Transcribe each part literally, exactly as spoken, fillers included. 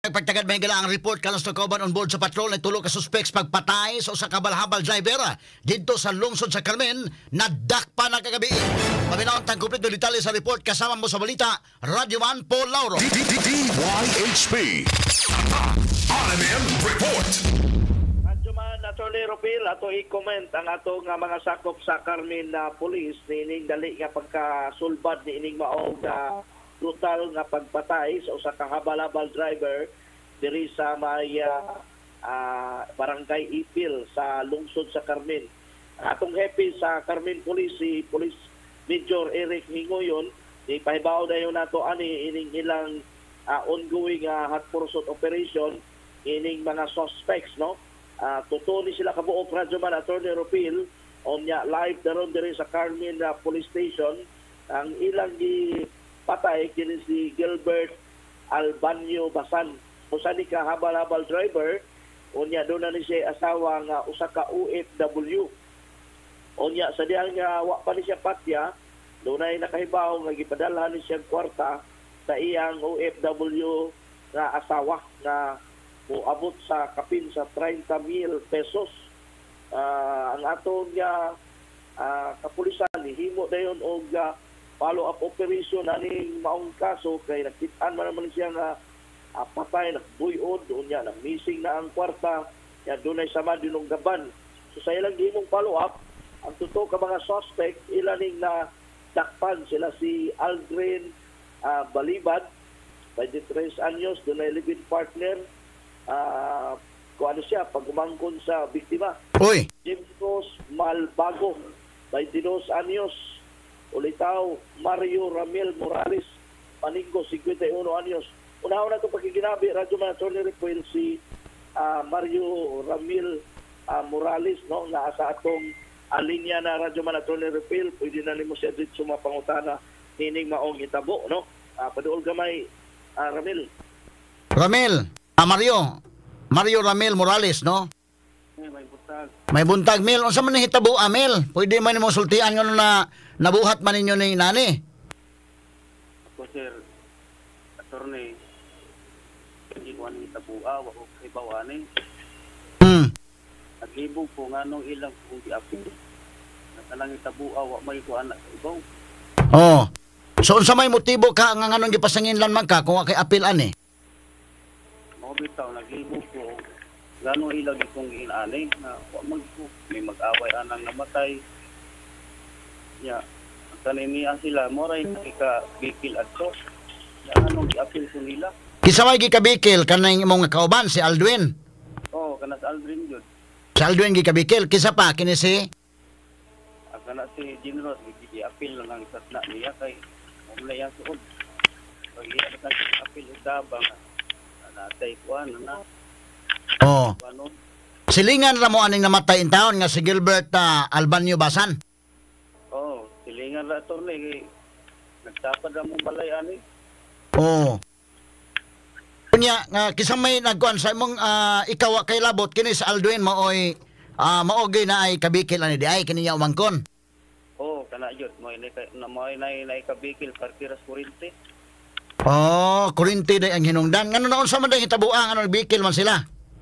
Pagtagad may gala ang report kalos na kauban on board sa patrol na tulo ka suspects pagpatay sa usa ka balhabal driver dito sa lungsod sa Carmen nadakpa na kagabi. Paminaon tang kumpleto detalye sa report kasama mo sa balita Radyo Man Paul Lauro. D Y H P R M M Report. Radyo Man Attorney Ropil ato i-comment ang ato nga mga sakop sa Carmen na police niining dali nga pagkasulbad niining maong nga brutal nga pagpatay sa usa ka habal-habal driver diri sa may uh, uh, barangay Ipil sa lungsod sa Carmen. Atong hepe sa Carmen Police, si Police Major Eric Hingoyon, ipahibaw na yun nato ani ining ilang uh, ongoing uh, hot pursuit operation ining mga suspects, no? Uh, Totoo ni sila kabuok Radyo Man Attorney Ropil on ya live daron diri sa Carmen uh, Police Station. Ang ilang gi patay kini si Gilbert Albanyo Basan. Usa ni ka habal-habal driver, unya doon na ni siya asawa nga usa ka O F W. Unya sa diyang nga wa pa ni siya patya, doon ay nakahibaw nga gipadalhan ni siya kwarta sa iyang O F W nga asawa nga moabot sa kapin sa thirty mil pesos. Uh, ang aton nga uh, kapulisan himo dayon og uh, follow-up operation aning maong kaso kay nakit-an man naman siya nga uh, patay, nakbuyod, doon niya, missing na ang kwarta, yan doon ay sama dinong gaban. So sa ilang gimong follow-up, ang totoo ka mga suspect, ilaning na dakpan sila si Aldrin uh, Balibad, twenty-three anyos, doon ay live-in partner, uh, kung ano siya, pagumangkon sa biktima. Uy! Jimcos Malbago, twenty-two anyos, ulitaw Mario Ramil Morales Paningo, fifty-one anyos. Una-una na itong pagkikinabi, Radyo Man Attorney Ropil, si uh, Mario Ramil uh, Morales, no, na sa atong alinya na Radyo Man Attorney Ropil, pwede na nimo siya dito sumapangutana nining maong itabo, no? Uh, paduol gamay, uh, Ramil. Ramil, ah, Mario. Mario Ramil Morales, no? May buntag. May buntag, Mil. Unsa man ni hitabo, Amel? Pwede man nimo sultian ngono na nabuhat man ninyo ni nani? Ako, sir, attorney, hindi ko anong itabua, wako kay bawani. Hmm. Nag-ibog ko nga nung ilang kung di-apil. Nakalang itabua, wak may ko anak sa ibaw. Oh. So unsa may motibo ka nga nganong gipasanginlan man ka kung wa kay apil ani? Mga bitaw, nag-ibog ko. Gano'ng ilang itong ginanay na wak mag may mag-away anang namatay. Ya, ang taniniya sila, moray nakika-bikil at to. Yan anong i-apil ko nila. Kisaway gikabikil kanang imong kauban si Aldwin. Oo, oh, kanas Aldrin yun. Si Aldwin gikabikil kisa pa kini si Ang kanas si Ginros, i-apil lang ang isatna niya kay umula yan suod. Pag i-apil ang apil udabang, natay ko ano na. Oh. Ano? Silingan ra mo aning namatay in taon nga si Gilbert uh, Albanyo Basan. Oo, oh, silingan ra attorney kay nagtapad ra mong balay ani. Oh. Kunya nga kisang may nagkuan sa imong uh, ikaw kay labot kini sa Aldwin maoy uh, maogi na ay kabikil ani di ay kini niya umangkon. Oo, oh, kana yun mo ini na mo nay nay kabikil partiras kuryente. Oh, kurinti day ang hinungdan. Ngano na unsa man day hitabuang ano bikil man sila?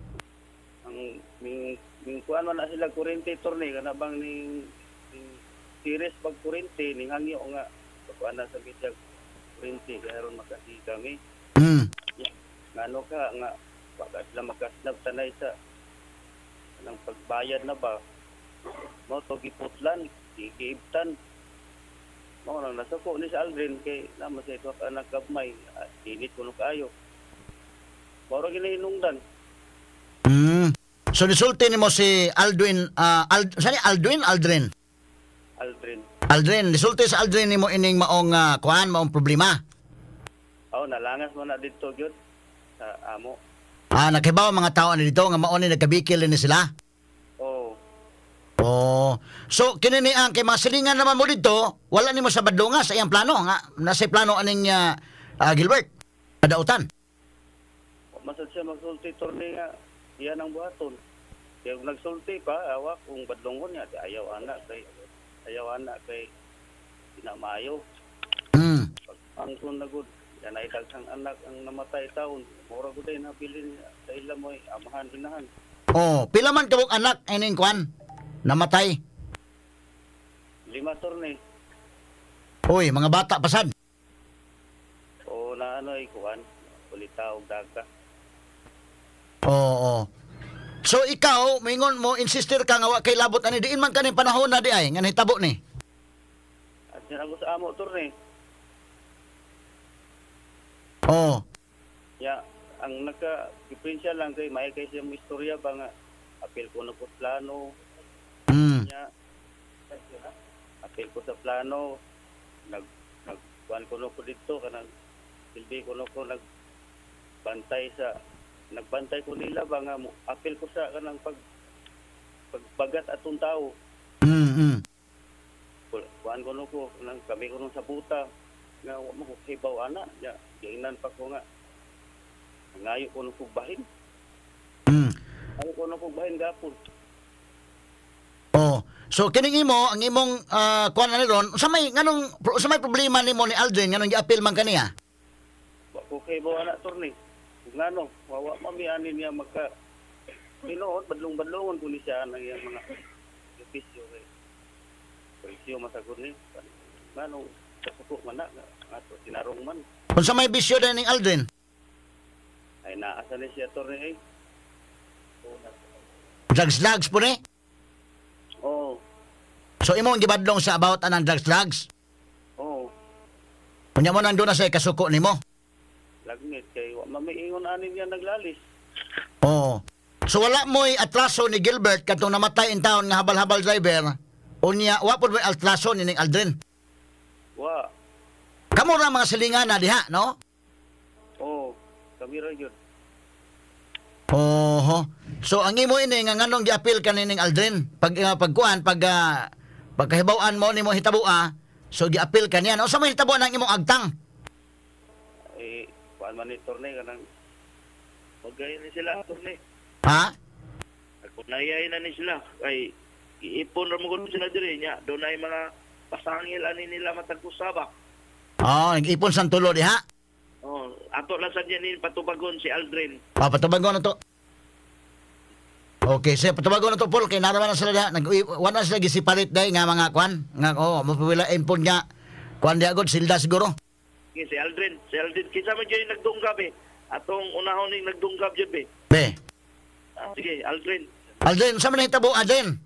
Ang ming ming kuan man na sila kuryente torney kana bang ning ning series pag kuryente ning hangyo nga kuan na sa bitag kuryente karon makasi kami. Hmm. Ngano ka nga baka sila makasnab tanay sa nang pagbayad na ba mo to giputlan giibtan mo nang nasako ni sa Aldrin kay naman sa ito ka nagkabmay at init kuno kayo baro ginahinungdan. Hmm. So nisulti nimo si Aldwin uh, Ald sani Aldwin Aldrin Aldrin Aldrin nisulti sa Aldrin nimo ining maong uh, kuan maong problema. oh nalangas mo na dito gyud sa amo. Ah, nakibaw mga tao ani dito nga mao ni nagkabikil ni sila. Oh. Oh. So kini ni ang kay masilingan naman mo dito, wala nimo sa badlonga sa iyang plano nga nasa plano aning uh, uh, Gilbert. Kadautan. Masad siya magsulti torney nga iyan ang buhaton. Kaya kung nagsulti pa awak kung badlongon niya di ayaw anak kay ayaw anak kay dinamayo. Hmm. Ang kun na good Yan ay daghang anak ang namatay taon. Mura ko din nabilin sa ilang mo amahan inahan. Oh, pila man kabog anak ining kwan namatay. Lima torne. Uy, mga bata pasad. O na ano ay kuan. Kulita og daga. Oo. So ikaw, mingon mo, insister ka nga wa kay labot ani diin man kaning panahon na di ay nga nahitabo ni. At sinago sa amo torne. Oo. Ya, ang naka-diferensya lang kay may kay siyang istorya ba nga apil ko na po plano. Mm. Nya apil ko sa plano nag nag kuan ko no ko dito kanang silbi ko no ko nagbantay sa nagbantay ko nila ba nga mo apil ko sa kanang pag pagbagat atong tao. Mm. mm. Kuan ko no ko nang kami ko no sa buta nga wa mo ko hibaw ana ya giinan pa ko nga ngayo ko no ko bahin. Mm. Ngayo ko no ko bahin gapon. Oh. So kining imo ang imong uh, kuan ani ron, sa may nganong sa may problema nimo ni Aldrin nganong gi-appeal man kaniya? Wa ko hibaw ana torni. Ngano, wawa mami ani niya magka tinuod badlong-badlongon ko ni siya ang iyang mga ofisyo kay ofisyo masagod ni ngano kasuko man na ato tinarong man Unsa may bisyo din ning Aldrin? ay naasa ni siya torni ay Drugs-drugs po ni? oh So imo ang gibadlong sa about anang drugs-drugs? oh Unya mo nang doon na sa kasuko nimo? lagnit kay wa mamiingon ani niya naglalis. Oo. So wala mo'y atraso ni Gilbert katong namatay in taon nga habal-habal driver. Unya, wa po mo'y atraso ni ning Aldrin. Wa. Kamo ra mga silingan na diha, no? Oh, kami ra gyud. Oho. So ang imo ini nga nganong gi-appeal ka ni ning Aldrin pag uh, pagkuan pag uh, pagkahibaw-an mo nimo hitabua, so gi-appeal ka niya. No? Sa may hitabuan ang imong agtang? Eh, kuan man ni torne kanang magay ni sila torne. Ha? Nayay na ni sila kay iipon ra mo kuno sila diri nya do nay mga pasangil ani nila matag kusaba. Oh, nag-ipon sang tulo diha. Oh, ato lang sa ni patubagon si Aldrin. Ah, patubagon na to. Okay, so patubagon na to Paul kay naraman na sila diha. Nag wala sila gisipalit day nga mga kwan. Nga oh, mapawila impon nga kwan diha gud silda siguro. Okay, si Aldrin, si Aldrin kinsa man jud nagdunggab eh. Atong unahon ning nagdunggab jud be. Be. Ah, sige, Aldrin. Aldrin, sa man hitabo Aldrin?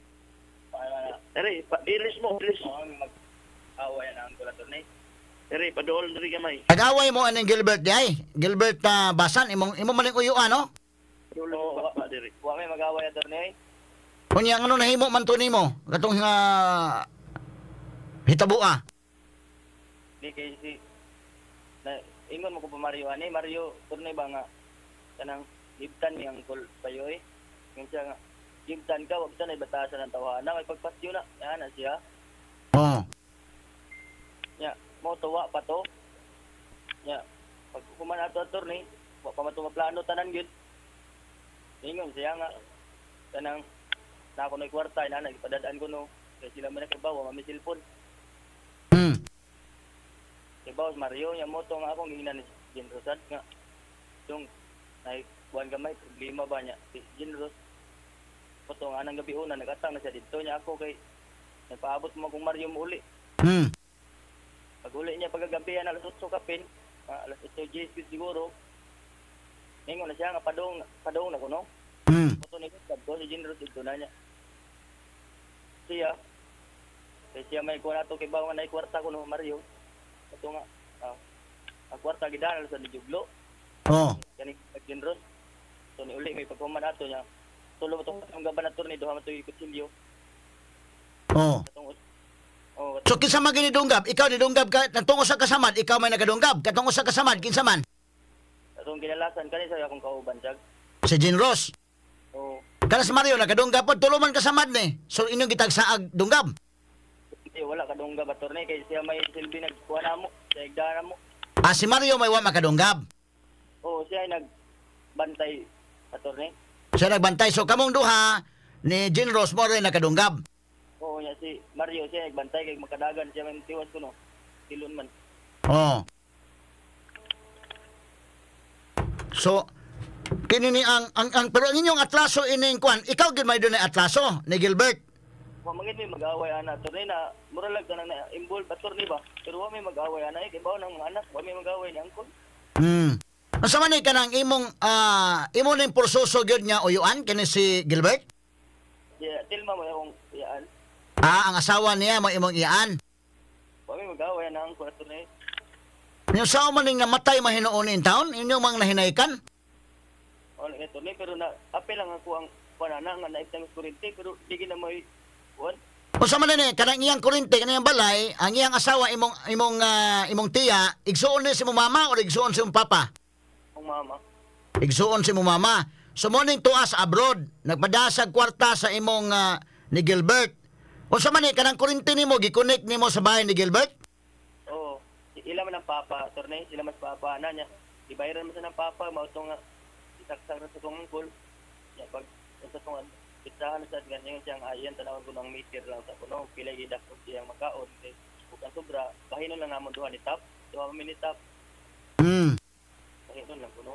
Ere, pa ilis mo, ilis. Away na ang kulator ni. Ere, padool diri gamay. Nag-away mo aning Gilbert di ay. Gilbert uh, Basan imong imo maning uyuan no? Dulo wa pa diri. Wa may mag-away ator ni. Kunya ano nahimo man to nimo? Katong uh, hitabua. Di kay si na ingon mo ko pa Mario ani Mario turne ba nga kanang ibtan niyang kol payo eh. Yung siya nga ibtan ka wag sanay batasan ng tawanan kay pagpasyo na ana siya. Oh. Nya mo tuwa pa to. Nya pag kuman ato turne wa pa mato plano tanan gyud. Ingon siya nga kanang na ako na kwarta ina na ipadadaan ko no kay sila man nakabawa mami cellphone. Hmm. Si Boss Mario, yung moto nga akong gihinan ni Jin Rosad nga. Yung, ay, buwan gamay, problema ba niya? Si Jin Ros, moto nga nang gabi una, nagatang na siya dito niya ako kay, nagpaabot mo akong Mario mo uli. Hmm. Pag uli niya pagagabi, alas otso kapin, ah, alas otso G S siguro, ngayon na siya nga, padong, padong na ko, no? Hmm. Moto ni Rosad ko, si Jin Ros dito na niya. Siya, kaya siya may kuha na ito kay bawa na ikwarta ko, no, Mario. Ito nga, ah, ang kwarta gidanan sa Dijuglo. Oh. Kani Ginros. So ni uli may pagkuman ato niya. Tulo mo itong ang gaban na turni, duha mo ito yung kutsilyo. Oh. Katong, oh, So kinsa man ginidunggab? Ikaw nidunggab ka natungos sa kasamad, ikaw may nagadunggab. Katungos sa kasamad kinsa man? katong ginalasan kani sa akong kauban jag. Si Jean Ross. Oh, Kana si Mario nagadunggab pod tulo man kasamad ni. So inyong gitagsaag dunggab. hindi wala kadong gaban turni kay siya may silbi nagkuha na mo, sa igdana mo. Ah, si Mario may wa makadunggab. Oh, siya ay nagbantay sa turni. Siya nagbantay. So kamong duha ni Jean Ross mo rin nakadunggab. Oo, niya si Mario siya nagbantay kay makadagan siya may tiwas ko no. Silon man. Oh. So kini ni ang, ang, ang pero ang inyong atlaso ining kwan, ikaw gid may doon na atlaso ni Gilbert. Wa mangin may mag-away ana attorney na mura lang kanang na involved attorney ba. Pero wa may mag-away ana eh kibaw ng mga anak, wa may mag-away ni angkol. Hmm. Asa man ni kanang imong ah imo ning porsoso gyud nga uyuan kini si Gilbert? Yeah, tilma mo akong iyaan. Ah, ang asawa niya mo imong iyaan. Wa may mag-away na angkol attorney. Yung sa man ning namatay mahinuon in town, inyo mang nahinaykan? Wala ito ni pero na apel lang ako ang panana nga naitang kurente pero di na may kuan. O sa man ni kanang iyang kurente kanang balay, ang iyang asawa imong imong ah, imong tiya, igsuon ni si imong mama o igsuon si imong papa? Ang mama. Igsuon si imong mama. So mo ning tuas abroad, nagpadasag kwarta sa imong ah, ni Gilbert. O sa man ni kanang kurente nimo gi-connect nimo sa bahay ni Gilbert? Oo. Ila man ang papa, attorney, sila mas papa na niya. Ibayaran mo sa ng papa, mauto nga isaksak sa tong angkol. Ya pag sa tong pitsahan sa ganyan siyang ayan tanawon ko ng meter lang sa kuno, pila gid ako siyang makaon kay bukan sobra, bahinon lang namon duha ni tap, duha minute tap. Hmm. Bahinon lang kuno.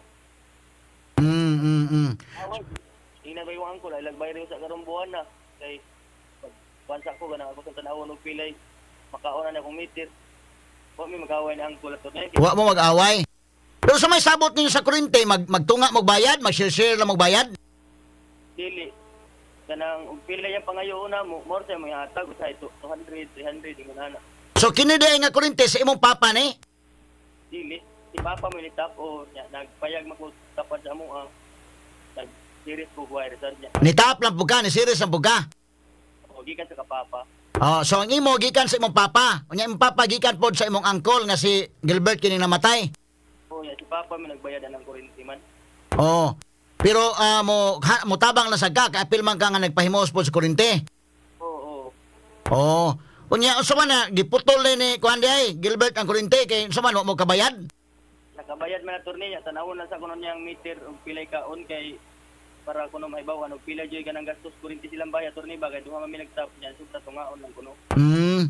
Mm, mm, mm. Away. Ina bay ang angkol, ay lagbayad sa karong buwan na kay pag bansa ko ganang ako sa tanawon og pilay makaon na akong meter. Wa may mag-away ni angkol attorney. Wa mo mag-away. Pero sa may sabot ninyo sa kurente, mag magtunga magbayad, mag-share-share lang magbayad? Dili. Kanang og pila yung pangayo una mo, more sa mga hatag sa ito two hundred, three hundred yung ana. So kini day nga kurente sa imong papa ni? Dili. Si papa mo ni tap o nya nagpayag mako tapad sa mo ang nag series ko wire sa niya. Ni tap lang puga, ni series ang puga. O gikan sa kapapa. Oh, so ang imo gikan sa imong papa. Unya imong papa gikan pod sa imong uncle nga si Gilbert kining namatay. O nya si papa mo nagbayad ng kuryente man. Oh. Pero ah, mo ha, mo tabang na sagka kay apil man ka nga nagpahimos pod sa kurente. Oo, oo. Oh. Unya unsa man na giputol ni kuan di ay Gilbert ang kurente kay unsa man wa mo kabayad? Nakabayad man attorney niya tanawon na sa kuno niyang meter og pilay kaon kay para kuno maibawan og pila joy kanang gastos kuryente silang bayad attorney bagay duha man mi nagtap niya subta tungaon lang kuno. Hmm.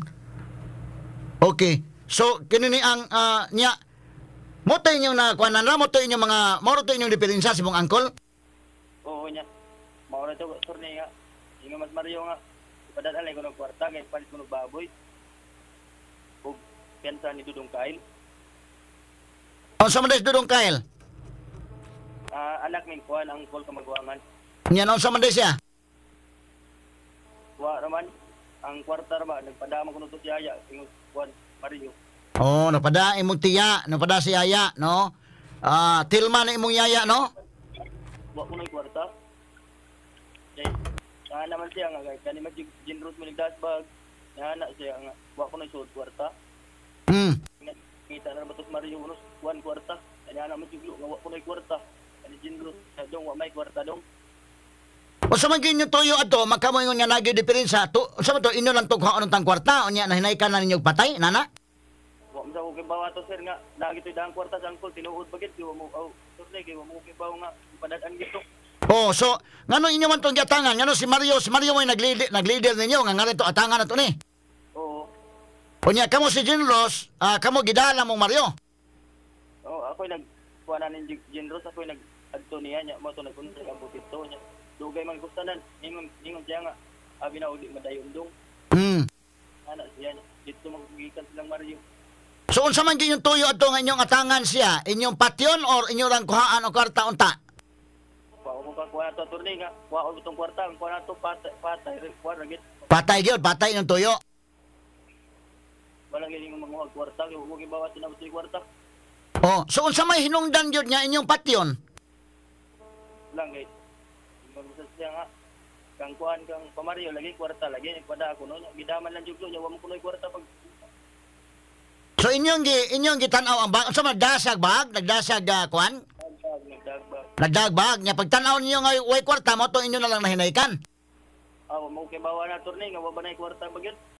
Okay. So kini ni ang ah, nya mo to inyong na kuan na mo to inyong mga mo to inyong diferensya sa imong uncle? Oo niya. Mao na to attorney nga. Ingon mas Mario nga padadalay ko ng kwarta kay palit ko ng baboy. Ug pensa ni Dudong Kail. Unsa man des dudong Kyle? Ah, anak min kuan ang kol kamagwangan. Nya unsa man des siya? Wa raman ang kwarta ra ba nagpadama ko to si Aya ingon kuan Mario. Oh, napada imong tiya, napada si Yaya, no? Ah, tilma na imong yaya, no? Wa ko nay kwarta. Kay ah naman siya nga kay kani mag generous mo nagdasbag. Ana siya nga wa ko nay suod kwarta. Hmm. Kita na ba tos Mario unos kuan kwarta. Kani ana man siglo nga wa ko nay kwarta. Kani generous sa dong wa may kwarta dong. Unsa man gyud tuyo ato, makamoingon nga nagi diferensya. To, unsa man to inyo lang to kuhaon tang kwarta, unya nahinay ka na ninyo patay, nana? Wa mo sa ko kibawa to sir nga dagi to dang kwarta sa angkol tinuod bagit di wa mo aw sir kay wa mo kibaw nga padad-an gito. Oh, so ngano inyo man tong giatangan? Ngano si Mario, si Mario may nag-leader, nag-leader ninyo nga ngano to atangan na to ni. Oo. Unya kamo si Jinros, ah, kamo gidala mong Mario. Oh, ako nag kuana nin generous ako nag adto niya nya mo to nagkunsa ang butito nya. Dugay man gustanan ingon ingon siya nga abi na uli madayon dong. Hmm. Ana siya nya dito magikan silang Mario. So unsa man gyud yung tuyo ato nga inyong atangan siya, inyong patyon or inyo lang kuhaan o kwarta unta? Wa ko pa kuha to attorney nga wa ko tong kwarta ang kuha to patay patay kuha ra gid. Patay gyud, patay ng tuyo. Wala gyud nga manguhag kwarta kay wa gyud bawat na sa kwarta. Oh, so unsa may hinungdan gyud nga inyong patyon? Lang kay ingon sa siya nga kang kuan kang pamario lagi kwarta lagi pada ako no gidaman lang jud nya wa mo kunoy kwarta pag So inyong gi inyong gitanaw ang bag, unsa man dasag bag, nagdasag uh, kuan? nagdagba. Nagdagbag nya pagtan-aw ninyo nga way kwarta mo to inyo na lang nahinaykan. Ah, wa mo kay bawa na attorney nga wa ba nay kwarta bagit.